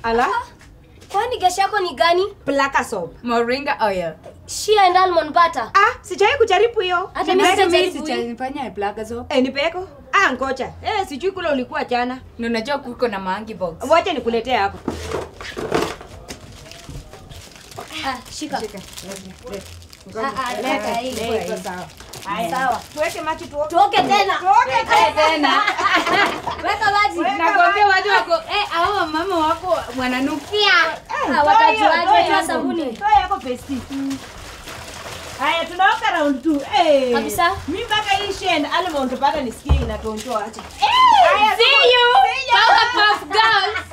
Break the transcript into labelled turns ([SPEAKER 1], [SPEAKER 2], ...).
[SPEAKER 1] Ala?
[SPEAKER 2] Kwani gashi yako ni gani?
[SPEAKER 1] Plaka soap.
[SPEAKER 3] Moringa oil.
[SPEAKER 2] Shea and almond butter.
[SPEAKER 1] Sijai kujaribu hiyo.
[SPEAKER 2] Hata mimi
[SPEAKER 3] sijafanya plaka soap.
[SPEAKER 1] Nipeko. Ngoja. Sijui kule ulikuwa jana.
[SPEAKER 3] Unajua kuko na mangi box.
[SPEAKER 1] Wacha nikuletee hapo.
[SPEAKER 2] Shika.
[SPEAKER 1] Leta hii. Sawa.
[SPEAKER 2] Sawa.
[SPEAKER 1] Tuweke maji tuoke.
[SPEAKER 2] Tuoke tena. Weka maji.
[SPEAKER 3] Nakwambia watu wako hao mama wako wananukia.
[SPEAKER 2] Watajuaje na sabuni?
[SPEAKER 1] Toa yako pesti. Haya tunaoka round 2.
[SPEAKER 2] Kabisa.
[SPEAKER 1] Mimi mpaka hii shend almond mpaka nisikie inatonjoa acha.
[SPEAKER 2] See you. Powerpuff Girls.